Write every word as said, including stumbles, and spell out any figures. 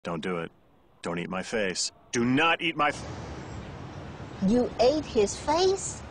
Don't do it. Don't eat my face. Do not eat my f- You ate his face?